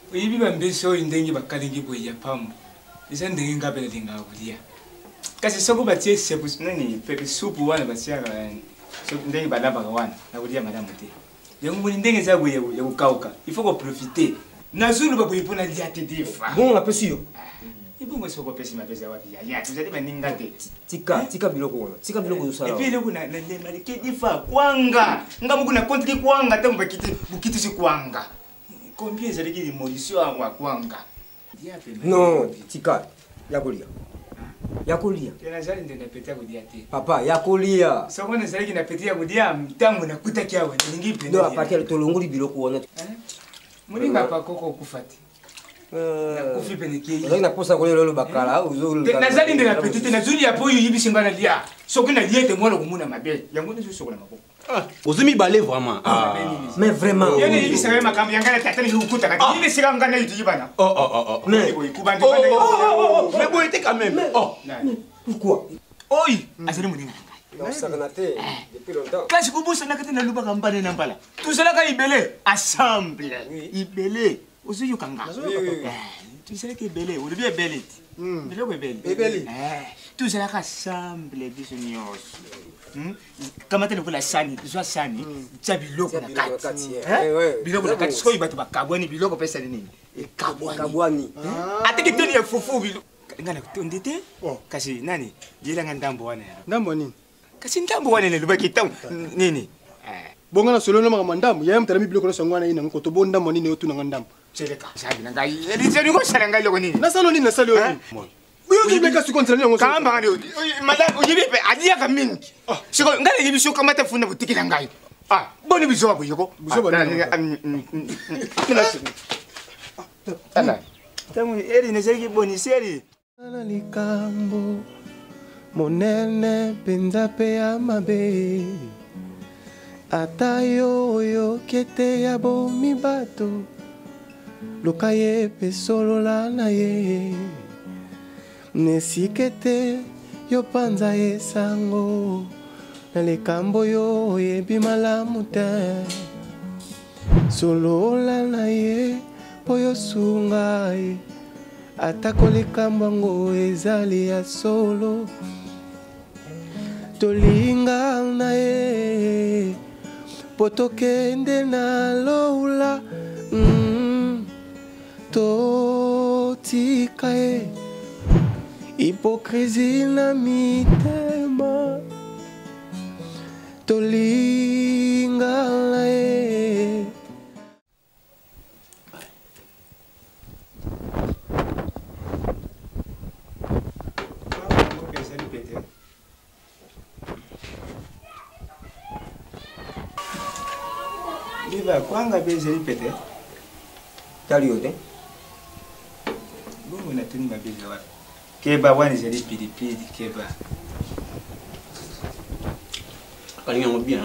Oyibi bambeso indengi bakalingi boya pambo. Isa ndengi ngabela lingabulia. Kasi soko batie sepu nani pepe supu wana batia so ndengi balaba wana na bulia madame te. Yango boni ndengi za boya ya kukauka. Il faut qu'on profiter. Na zulu baboyi pona liate defa. Bon la pesi yo. Ibongo soko pesi mapesa wapi ya. Ya tuzali baninga te. Tika biloko wana. Tika biloko yo sala. Et puis leko na le marike difa kwanga. Ngamu kuna kontiki kwanga tangu bakiti bukiti si kwanga. Combien ça dit qu'il modifié à kwanga? Non, tika yakolia. Yakolia. Yanazali ndio napetia kudia te. Papa yakolia. Soko na zali kinapetia kudia mtangu na kuta kiawe ningi pende. Ndio apatia tolongoli biloko wana. Mulinga pa koko kufati. Na kufi peneki. Ndio naposa kule lolo bakala uzuri. Nazali ndio napetia na zuri hapo yibi singana lia. Soko na liete mwana kumuna mabele. Yango ndio soko na mako. Ozumi balé vraiment. Mais vraiment. Yene yibi singana makamba yangana tata ni ukuta kati. Yibi singana ngana yuti yibana. Mais kubandi mais bon était quand même. pourquoi? Oi, azali muninga. Non saganate depuis longtemps. Kasi kubusa nakati na luba kambane na mbala. Tuzala ka ibele assemble. Ibele. Ozuyu kanga. Tuzala ka ibele, uribi ibele. Bilo ko ibele. Ibele. Tuzala ka assemble biso nyos. Kama tele kula sani, zwa sani, tsa biloko na kati. Biloko na kati so ibatu bakabwani biloko pesa nini? Kabwani. Atiki teni ya fufu bilo. Ngana kutondete? Kasi nani? Jela ngandambo wana. Ndambo nini? Kasi ndambo wana luba kitamu nini? Bonga na solo na mama ndambo, yaya mtarami biloko na sangwana ina ngoto bo ndambo nini otu na ndambo. Seleka. Sabi na ngai. Elizeni ko sala ngai loko nini? Na salo nini na salo nini? Buyo zibeka su kontra ngo. Kamba ngani odi. Madam uyibi pe adia ka mingi. Siko ngale yibi sho kamata funa butiki na ngai. Boni biso babu yoko. Biso bani. Ala. Tamu eri ne seri boni seri. Na likambo monene penza pe ya mabe ata yo kete ya bomi bato luka ye pe solola na ye nesikete yo panza ye sango na likambo yo yebi malamu te solola na ye po yo sunga ye atako likambo ngo ezali ya solo tolinga na ye po tokende na loula totika ye hipokrisi na mitema tolinga na ye. Liva kwanga beze ripete. Tali yote. Bungu na tuni mabeze wapi? Keba wani zeli pilipili keba. Kalinga ngo bien.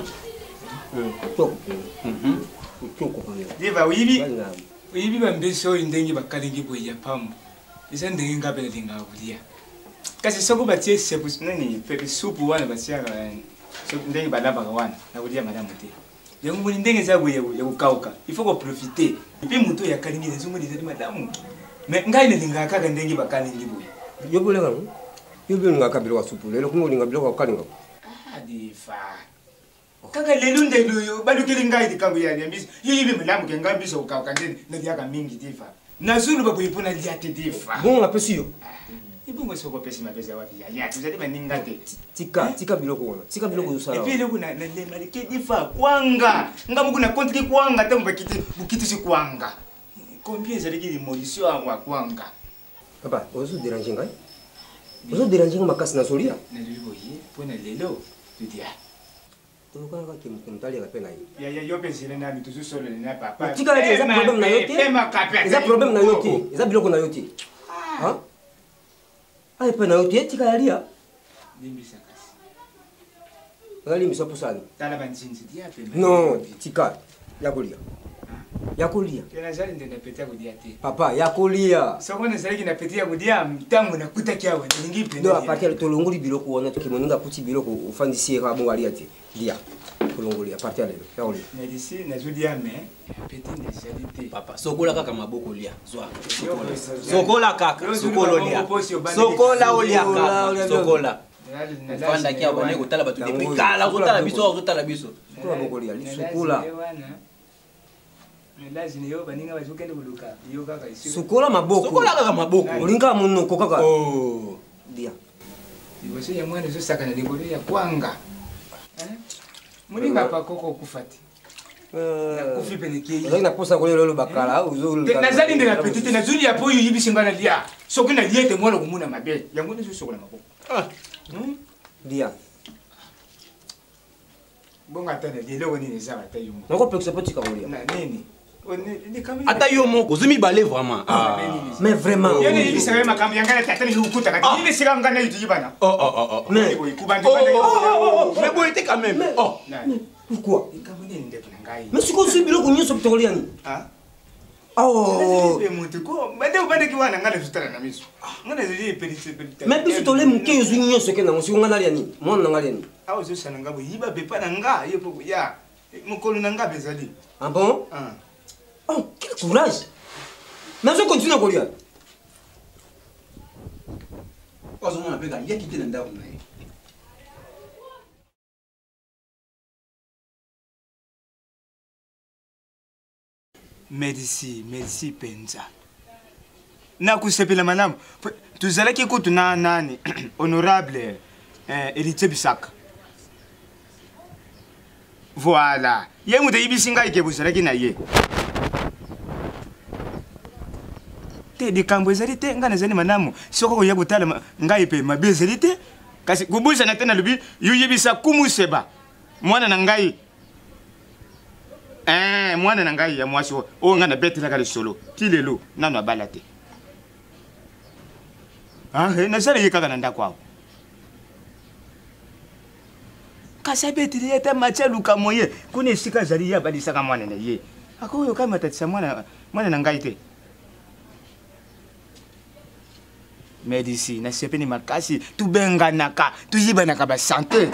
Liva uyibi bambeso indengi bakalingi boya pambo. Isa ndengi ngabela lingabulia. Kasi soko batie sepu nani pepe supu wana batia so ndengi balaba wana na bulia madame te. Yango boni ndenge za boya ya kukauka. Il faut qu'on profiter. Et puis muto ya kalingi na zungu ni madame. Mais ngai ne linga kaka ndengi bakalingi boya. Yobole ngam. Yobole ngaka bilo supu lelo kungo linga bilo kalinga. Difa. Kaka lelo ndelo yo balukeli ngai dikambo ya nyambisi. Yibi mlamu ke ngambi so ukauka ndeni na diaka mingi difa. Na zulu baboyi pona liate difa. Bon la pesi yo. Ibongo soko pesi mapesa wapi ya. Tuzali baninga te. Tika biloko wana. Tika biloko yo sala. Et puis leko na le marike difa kwanga. Ngamu kuna kontiki kwanga tangu bukiti si kwanga. Combien ça dit qu'il modifié à kwanga? Papa, ozo déranger ngai? Ozo déranger makasi na solia? Na liboye pona lelo tudia. Tolokanga ke mutali ka pena yi. Ya yo pensele na mitu solo na papa. Tika la eza problème na yote. Eza problème na yote. Eza biloko na yote. Hein? Ai pena yote tika ya lia. Limbisa kasi. Ngali miso pusani. Tala banzinzi dia pena. Non, tika ya kolia. Yakolia. Nazali ndenda petia kudia te. Papa, yakolia. Soko nazali kina petia kudia mtango na kuta kia wa ningi pende. Ndo apati tolongoli biloko wana tukimonunga kuti biloko ufandisi ka bongo ali ati. Dia. Tolongoli apati ale. Yakolia. Medisi nazudia me peti nazali te. Papa, sokola kaka maboko lia. Zwa. Sokola kaka, sokolo lia. Sokola olia kaka, sokola. Fanda kia bane kotala batu depuis kala kotala biso. Sokola boko lia, sokola. Sokola maboko. Sokola kaka maboko. Olinga munoko kaka. Oh. Dia. Iboso ya mwana zo saka na likolo ya kwanga. Mulinga pa koko kufati. Kufi peneki. Ndio nakosa kule lolo bakala uzuri. Nazali ndina petite na zuli ya poyo yibisi ngana lia. Soko na liete mwana kumuna mabe. Yango ndizo sokola maboko. Dia. Bonga tana lelo woni neza bata yumo. Nako pekisa poti kaolia. Na nini? Ata yo moko ozumi balé vraiment. Mais vraiment. Yene yibisi saka makambo yangana tata ni ukuta kati. Yibisi ngana yuti yibana. Mais mais bon était quand même. Oh. Pourquoi? Mais mais siko su biloko nyonso kutokolia ni. Ah. Oh. Mais biso tole muke yozu nyonso ke na musiko ngana lia ni. Mwana ngana lia ni. Ah ozo sananga bo yiba bepa nanga yepo ya. Mokolo nanga bezali. Ah bon? Oh, quel courage. Mais je continue à courir. Ozomona peka ya kite na ndako na ye. Merci penza. Na kusepela malamu. Tuzalaki kutu na nani honorable Héritier Bisaka. Voilà. Ye muta ibisinga ike buzalaki na ye. Te di kambo ezali te ngana zali manamu. Soko ya butala ngai pe mabe ezali te. Kasi kubusa na tena lubi yuyibisa kumuseba. Mwana na ngai. Mwana na ngai ya mwasi o ngana betela kale solo. Tilelo nanu abala te. Na zali yekaka na ndako awo. Kasa beteli yeta machaluka moye kune sika zali ya bali saka mwana na ye. Ako yo kama tatisa mwana na ngai te. Medisi na sepeni makasi tubenganaka tuyibanaka ba santé.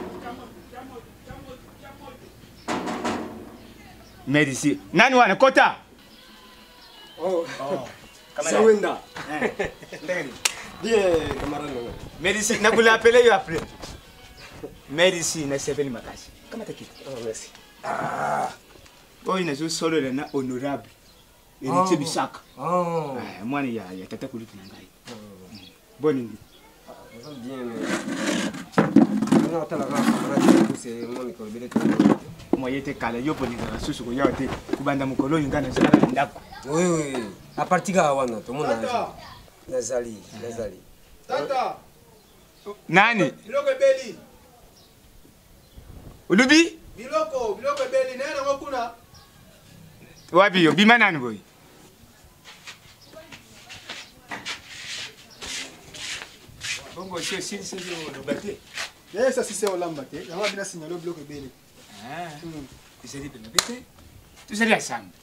Medisi nani wana kota? Oh. Sawenda. Bien, camarade. Medisi na kula appeler yo après. Medisi na sepeni makasi. Kama takiti. Oh, merci. Boy na zo solo na honorable. Héritier Bisaka. Mwana ya tata kulitu na ngai. Bonne nuit. Bien. On a tala camarade c'est mon école Moye te kala yo poni na susu ko yaote kubanda mukolo ngana zala ndako. Oui. A partir ga wana to mona nazali. Tata. Nani? Biloko beli. Ulubi? Biloko beli nena ngokuna. Wapi yo bima nani boy? Bongo sio sisi lo bate. Yes, ça c'est olamba te. Yango bina signalo biloko beli. Tu sais bien bete. Tu sais ensemble.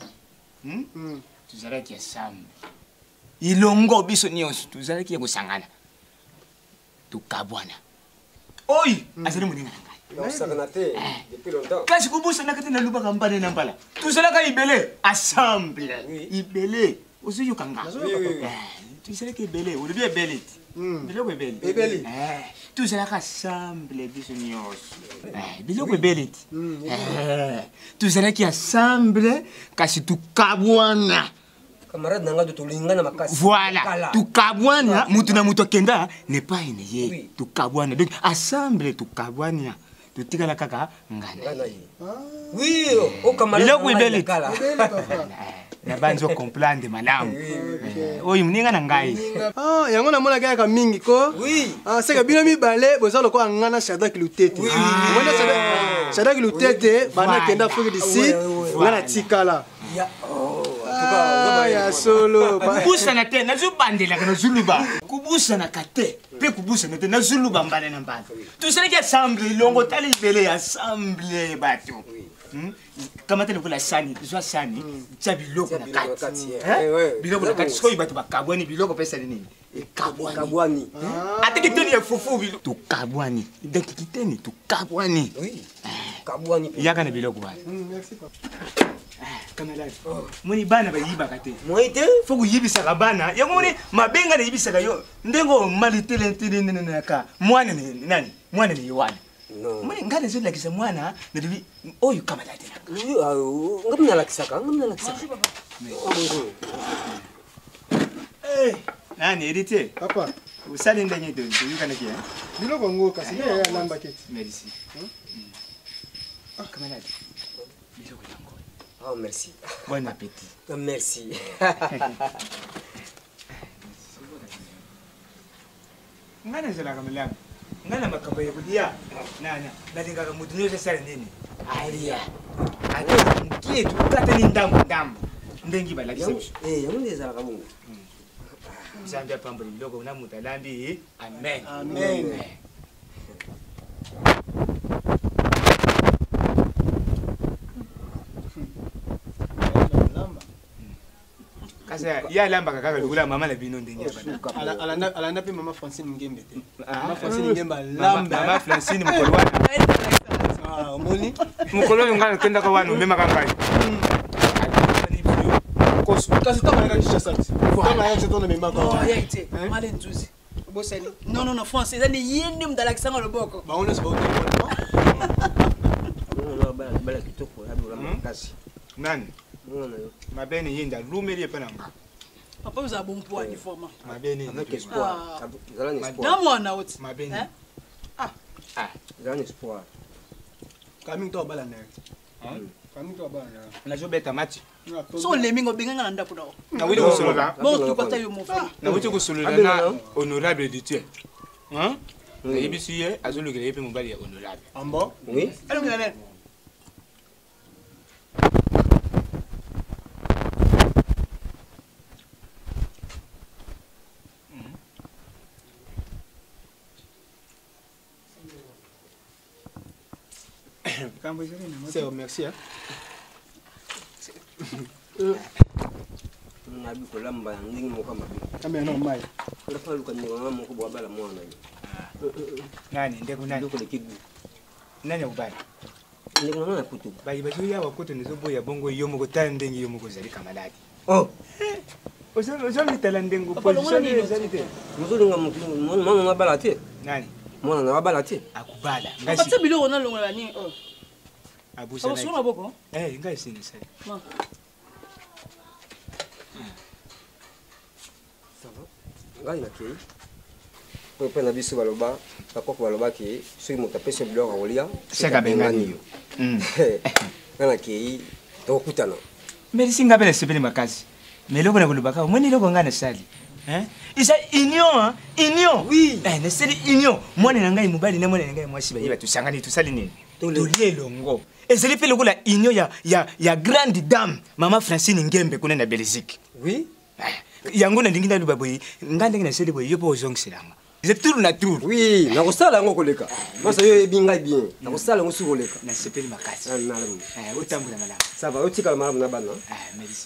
Tu sais qui ensemble. Ilongo biso nyonso tu sais qui kusangana. Tukabwana. Oi, asali muninga ngai. Osakana te depuis longtemps. Kasi kubusa nakati na luba kambane na mbala. Tuzalaka ibele ensemble. Ibele. Osuyo kanga. Tuzalaka ibele. Ulubi ibele. Biloko ibele. Ibele. Tuzalaka ensemble biso nyonso. Biloko ibele. Tuzalaka ensemble kasi tukabwana. Camarade nanga de tolingana makasi. Voilà. Tukabwana mutu na mutu kenda n'est pas ene. Tukabwana. Donc ensemble tukabwana. Tutikala kaka ngana. Oui, o camarade. Biloko ibele. Na banzo comprendre malamu. Oyi mninga na ngai. Yango na mona kaka mingi ko. Oui. Seka bino mibale boza loko ngana Shadrack Lutete. Mona Shadrack Lutete bana kenda fuki d'ici. Ngana tikala. Ya ya solo. Kubusa na te na zubandela kana zuluba. Kubusa na kate. Pe kubusa na te na zuluba mbale na mbale. Tu sais que ensemble longo tali ibele ensemble bato. kamata lokola sani zwa sani tia biloko na kati ouais biloko na kati sikoyo bato bakabwani biloko pesa nini kabwani ate kiteni ya fufu biloko tukabwani donc kiteni tukabwani oui kabwani yaka na biloko bana merci papa kamaladi moni bana bayibaka te moite fo kuyibisaka bana yango moni mabenga na yibisaka yo ndengo maliteletelenenaka mwana nani mwana ni yohana non moni ngane zolakisa mwana nadibi oyo kamaladi ngamna lakisaka nani edite papa usali ndenge to yukana kia biloko ngo kasi ne ya lamba keti merci kamaladi biloko yango oh merci bon appétit merci ngana zala kamalamu ngana makambo ya kudia nana nalingaka mutu nyose sala nini alia ate mkie tukate ni ndambo ndengi balakisa biso yango ezalaka bongo Zambia pambo biloko na mutu alambi amen amen kasa ya lamba kaka lukula mama na bino ndenge alanda pe mama Francine Ngembe te mama Francine Ngembe lamba mama Francine mukolo wana omoni mukolo ngana kenda ka wana mema kangai kosu kasi tama nga Kinshasa tama ya tona mema ka oh yete male nzuzi bosani non français ezali yende mdalakisanga loboko ba ona se ba bala kitoko ya bilamba kasi nani mabeni yinda lumeli epananga papa vous a bon poids du format mabeni avec espoir zala ni espoir dans moi na oti mabeni zala ni espoir kami to bala na kami to bala na nazo beta mati so le mingo benganga na ndako dawo na wili kusolola bon tu pata yo mo fami na wili kusolola na honorable de Dieu hein na yebisiye azolukela yepe mobali ya honorable ambo oui alors que la c'est merci hein nabi kolamba ndingi moko mabi kama no mai ndafa luka ni mama moko bwa bala mwana nani ndeko nani ndoko lekigu nani ubali ndiko mama kutu bayi bazo ya wakoto nizo ya bongo yo moko tala ndengi yo moko zali kamaladi oh ozo mitala ndengo position ezali te muzulinga mwana na bala te nani mwana na bala te akubala ngasi pata biloko na longola ni oh abusa na sona boko ngasi ni sali ngai nakei po pe na biso baloba bakoko baloba ke soki moto apesi biloko kolia seka bengani yo ngai nakei tokutana merci ngabele sepeli makasi meloko na kolobaka omoni loko nga na sali isa union union oui na sali union mwana na ngai mobali na mwana na ngai mwasi bayiba tusangani tusali nini tolie elongo ezali mpe lokola union ya grande dame mama Francine Ngembe kuna na Belgique oui yango nalingi naloba boye nga ndenge nasali boye yo mpo ozongiselanga ze tour na tour oui nakosala yango koleka masa yo yebi ngai bien nakosala yango soki koleka nasepeli makasi otambola malamu ça va otikala malamu na bana merci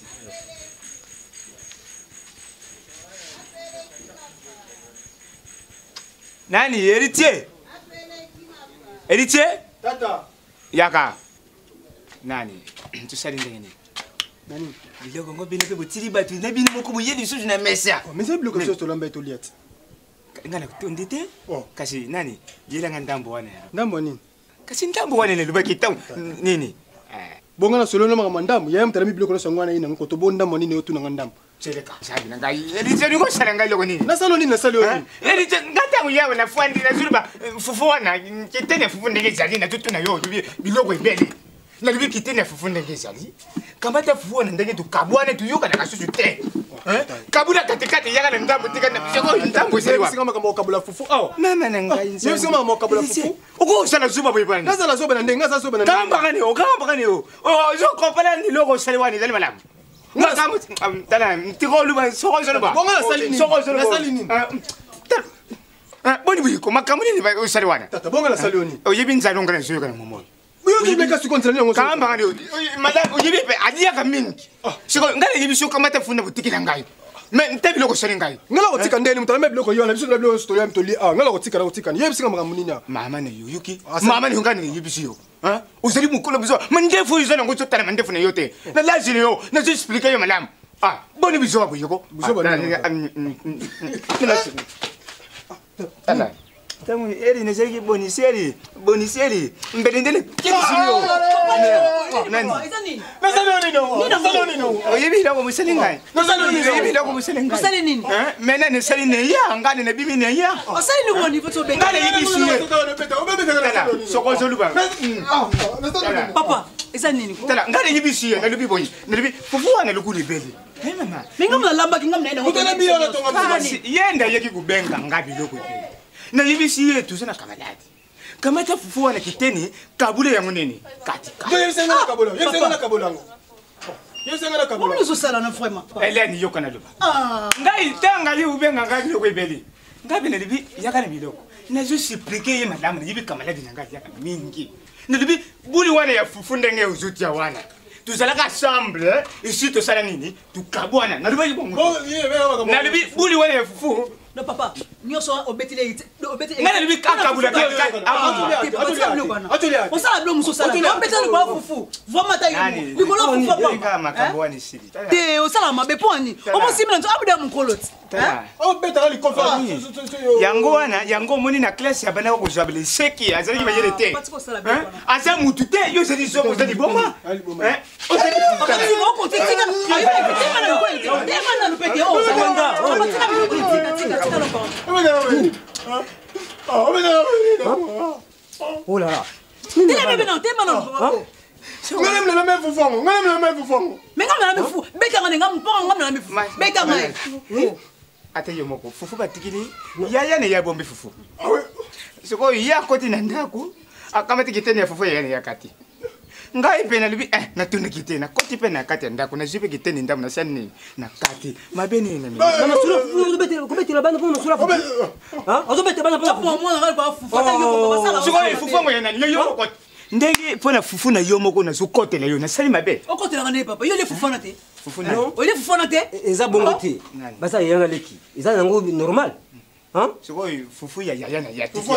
nani héritier héritier tata yaka nani tusali ndenge nini nani biloko ngo bino mpe botili bato na bino moko boye lisusu na mesa mais c'est biloko so tolamba etoliati nga na kutonde te kasi nani yelanga ndambo wana ndambo nini kasi ndambo wana nelobaki ntango nini bonga na solo makambo ndambo yaye mutala biloko nyonso yango wana ye nango koto bo ndambo nini otunanga ndambo seleka sabi na ngai héritier ningo osala ngai loko nini nasalo nini nasali oyo nini héritier nga ntango yawe nafwandi nazuluba fufu wana kitene ya fufu ndenge ezali natutuna yo biloko ebele nalobi kitene ya fufu ndenge ezali kamata fufu wana ndenge tukabwana tuyokanaka susu te kabula katikati yaka na ndambo tika na bisoko ndambo ezali wapi sika makambo okabula fufu awa mama na ngai yo sika makambo okabula fufu okosala zuba boye bwana nasala zobe na ndenge nasala zobe na ndenge kambakani o ozokompala niloko osali wana ezali malamu tala ntikoluba sokozoloba bonga nasali nini boni buyiko makambo nini osali wana tata bonga nasali oyo nini oyebi nzalonga na zoyoka na momoyo madame oyebi pe aliaka mingi siko ngale yebi sio kama tafuna butikila ngai mais ntebi loko sele ngai ngala kotika ndeni mutala me biloko yona biso na biloko story am toli ngala kotika na kotika yebi singa makambo nini mama ne yuki mama ne ngani yebi sio uzali mukolo biso mandefu izana ngoto tala mandefu na yote na lazile yo na expliquer yo madame boni biso wa boyoko biso ba ala tamu eri ne seki boniseri mbelendele kitisiyo nani nasalo nino oyebi lako muselingai oyebi lako muselingai Musali nini mena ne sali ne ya ngane ne bibi ne ya osali ni woni foto be ngane yebi siye soko zoluba papa eza nini ko tala ngane yebi siye na lubi boyi na lubi fufuwa na lukuli beli mama minga mlamba kinga mnaenda utana biyo na tonga basi yenda yeki kubenga ngabi loko na yibisi yetu sana kamaladi kamata fufuwa na kiteni kabule yangu nini katika yebisenga na kabula Comment ça là vraiment eleni yoka na luba ngai tanga li ubenga ngabi loko ebeli ngabi na libi yaka na biloko na je suppliquer ye madame na yibi kamaladi na ngabi yaka mingi na libi buli wana ya fufu ndenge uzuti ya wana tuzalaka ensemble ici to sala nini tukabwana na libi bongo na libi buli wana ya fufu no papa nyoso obetile ngana libi kakabula on sala blo muso sala obetile kwa fufu vraiment ta yini likolo fufu papa makambo ni sili te o sala mabe poni o mo simila nto abuda mukoloti obeta li conférence yango moni na classe ya bana ko jabele seki azali ki bayele te asa mutu te yo zali zo ko zali bomba o zali ko tika Oh là là. ate yo moko fufu batikili yaya ne ya bombe fufu siko ya koti na ndaku akamati kitene ya fufu yaya ya kati ngai pena libi na tuna kitena koti pena kati ndaku na jipe kitene ndamu na sani na kati mabeni na mimi Mama sura kubeti la banda pour sura ozobete bana pour moi na ba fufu ata yo ko basala siko fufu mo yana yo ko ndenge pona fufu na yo moko na zokotela yo na sali mabe okotela ngane papa yo le fufu na te fufu na o le fufu na te eza bongo te basa yanga leki eza nango normal siko fufu ya yaya na ya fufu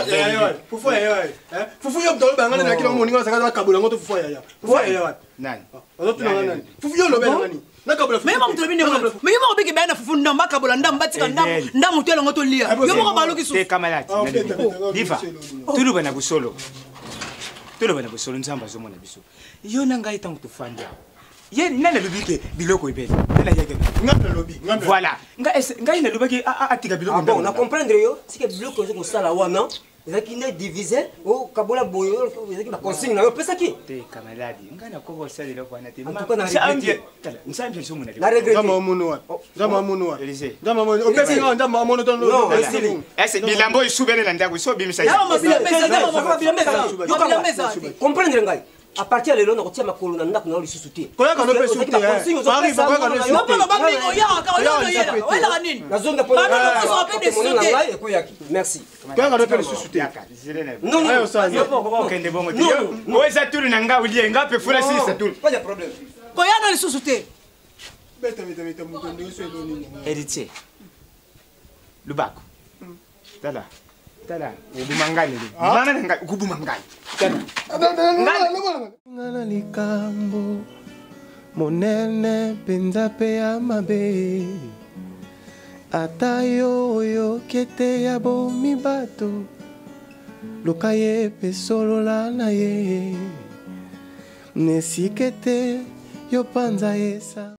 yo mtolo bangana na kila moninga saka kabula ngoto fufu ya nani ozotuna nani fufu yo lobe nani na kabula mais mama mtolo bine mais yo moko biki bana fufu ndamba kabula ndamba tika ndamu telo ngoto lia yo moko baloki su te kamalati diva tulu bana busolo nzamba zo mona biso yo na ngai tangu tufanda ye nana lobike biloko ibele nana yeke ngapla lobi voilà ngai na lobaki atika biloko bon na comprendre yo sike biloko zo ko sala wana ezaki ne diviser o kabola boyo ezaki ba consigne na yo pesa ki te kamaladi ngana ko bo sala loko wana te nsambi so mona la regret zama munu wa obesi nga ndama mono to no ese bilambo isubele na ndako so bimisa ya mama bila comprendre ngai à partir de là on retient ma colonne on a qu'on a le sous-souté koya ka no pe sous-souté Paris koya ka no la zone de merci koya ka no pe sous-souté non okende bongo te o eza tulu na nga ulie nga pe fula sisi tulu pas de problème koya na le sous-souté beta muto ndo so eloni héritier lubako tala ubumangali mana nga kubumangali ngana likambo monene penza pe ya mabe ata yo oyo kete ya bomi bato luka ye pe solola na ye nesikete yo panza esa